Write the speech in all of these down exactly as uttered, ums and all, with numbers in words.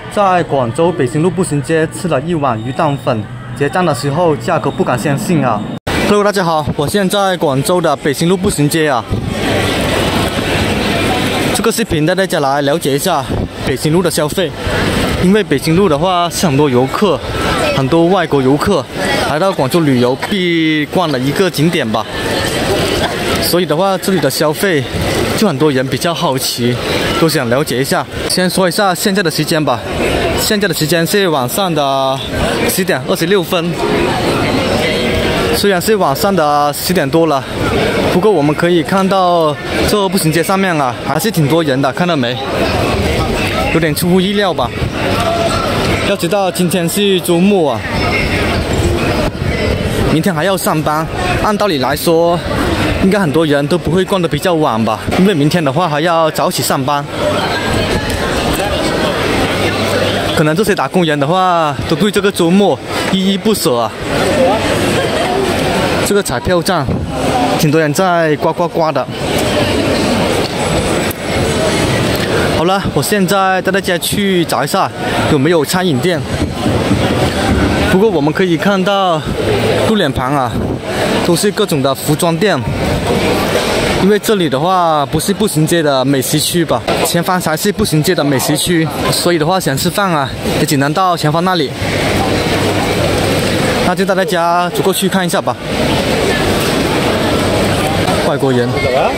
在广州北新路步行街吃了一碗鱼蛋粉，结账的时候价格不敢相信啊 ！Hello， 大家好，我现在在广州的北新路步行街啊。这个视频带大家来了解一下北新路的消费，因为北新路的话是很多游客，很多外国游客来到广州旅游必逛的一个景点吧。所以的话，这里的消费就很多人比较好奇，都想了解一下。先说一下现在的时间吧，现在的时间是晚上的十点二十六分。虽然是晚上的十点多了，不过我们可以看到这步行街上面啊，还是挺多人的，看到没？有点出乎意料吧。要知道今天是周末啊，明天还要上班，按道理来说，应该很多人都不会逛得比较晚吧，因为明天的话还要早起上班。可能这些打工人的话，都对这个周末依依不舍啊。这个彩票站，挺多人在刮刮刮的。好了，我现在带大家去找一下有没有餐饮店。不过我们可以看到路两旁啊，都是各种的服装店。因为这里的话不是步行街的美食区吧，前方才是步行街的美食区，所以的话想吃饭啊，也只能到前方那里。那就带大家走过去看一下吧。外国人。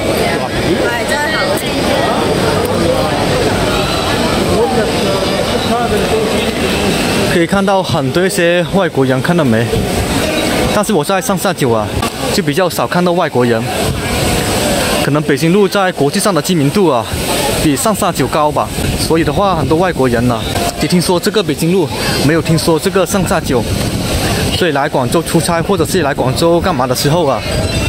可以看到很多一些外国人，看到没？但是我在上下九啊，就比较少看到外国人。可能北新路在国际上的知名度啊，比上下九高吧，所以的话很多外国人呢、啊，只听说这个北新路，没有听说这个上下九。所以来广州出差或者是来广州干嘛的时候啊，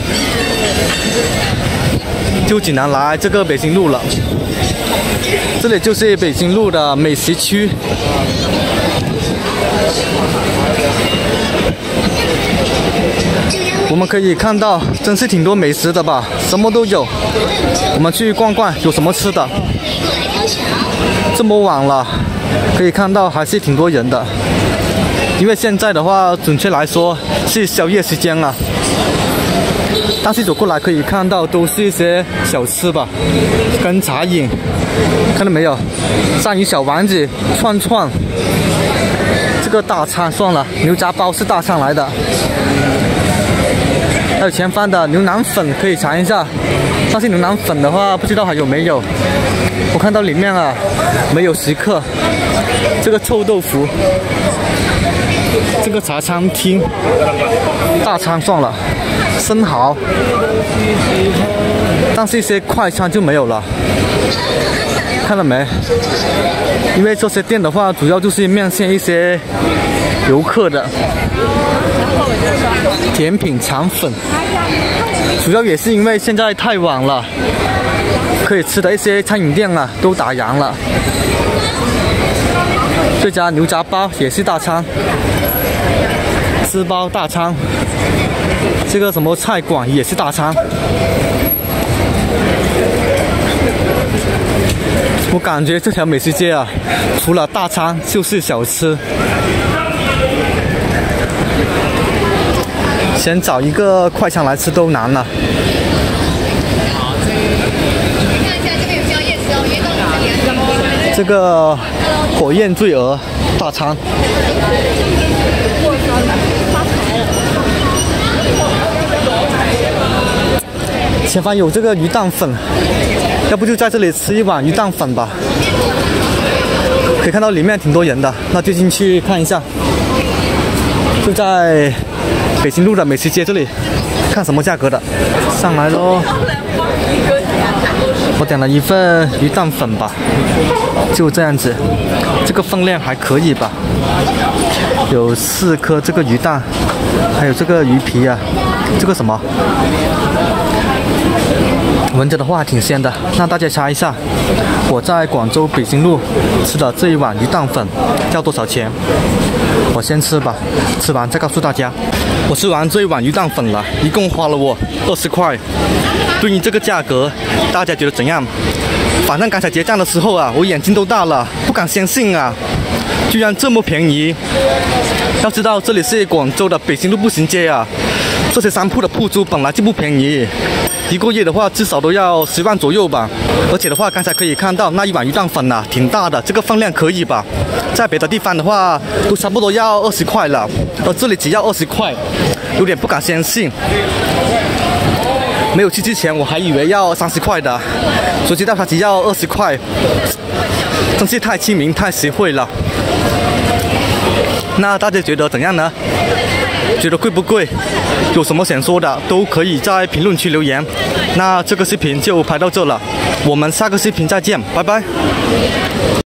就只能来这个北新路了。这里就是北新路的美食区。我们可以看到，真是挺多美食的吧，什么都有。我们去逛逛，有什么吃的？这么晚了，可以看到还是挺多人的。因为现在的话，准确来说是宵夜时间啊。但是走过来可以看到，都是一些小吃吧，跟茶饮，看到没有？鳝鱼小丸子、串串，这个大餐算了，牛杂包是大餐来的。还有前方的牛腩粉可以尝一下，但是牛腩粉的话不知道还有没有。我看到里面啊没有食客。这个臭豆腐，这个茶餐厅大餐算了，生蚝，但是一些快餐就没有了。看到没？因为这些店的话，主要就是面向一些游客的。甜品肠粉，主要也是因为现在太晚了，可以吃的一些餐饮店啊都打烊了。这家牛杂包也是大餐，糍包大餐，这个什么菜馆也是大餐。我感觉这条美食街啊，除了大餐就是小吃。想找一个快餐来吃都难了。这个火焰醉鹅大餐，前方有这个鱼蛋粉，要不就在这里吃一碗鱼蛋粉吧。可以看到里面挺多人的，那就进去看一下。就在北新路的美食街这里，看什么价格的，上来喽。我点了一份鱼蛋粉吧，就这样子，这个分量还可以吧，有四颗这个鱼蛋，还有这个鱼皮啊，这个什么，闻着的话还挺鲜的。那大家猜一下，我在广州北新路吃的这一碗鱼蛋粉要多少钱？我先吃吧，吃完再告诉大家。我吃完这一碗鱼蛋粉了，一共花了我二十块。对于这个价格，大家觉得怎样？反正刚才结账的时候啊，我眼睛都大了，不敢相信啊！ 居然这么便宜！要知道这里是广州的北新路步行街啊，这些商铺的铺租本来就不便宜，一个月的话至少都要十万左右吧。而且的话，刚才可以看到那一碗鱼蛋粉啊，挺大的，这个分量可以吧？在别的地方的话，都差不多要二十块了，而这里只要二十块，有点不敢相信。没有去之前，我还以为要三十块的，谁知道它只要二十块，真是太亲民、太实惠了。那大家觉得怎样呢？觉得贵不贵？有什么想说的都可以在评论区留言。那这个视频就拍到这了，我们下个视频再见，拜拜。